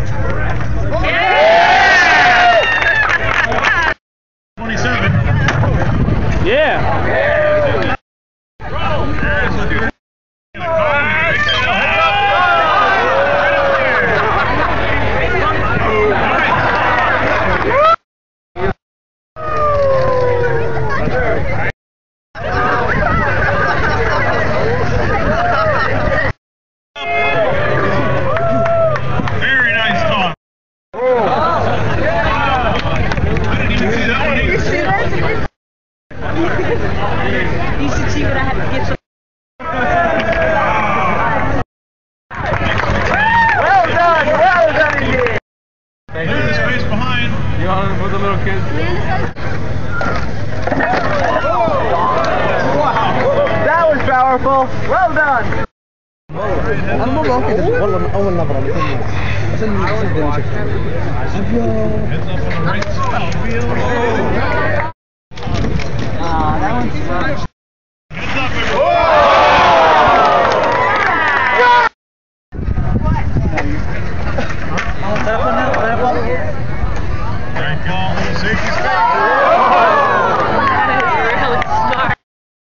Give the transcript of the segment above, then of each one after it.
Yeah. Very nice talk. You should see what I have to get some. Well done indeed. Clear the space behind. You want to put the little kids? That was powerful. Well done. أنا ما بأكد والله أول نظرة لكل عشان نصدق نشوف. Heads up on the right side. That one's fun. Heads up, everyone. Great call. Safety stop. Really smart.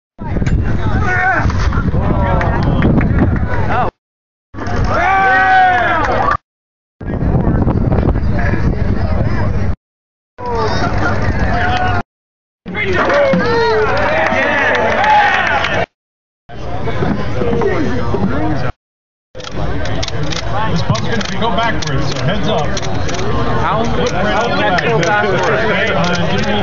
This pump's going to go backwards, so heads up. How? Right on the back. Go backwards. Give me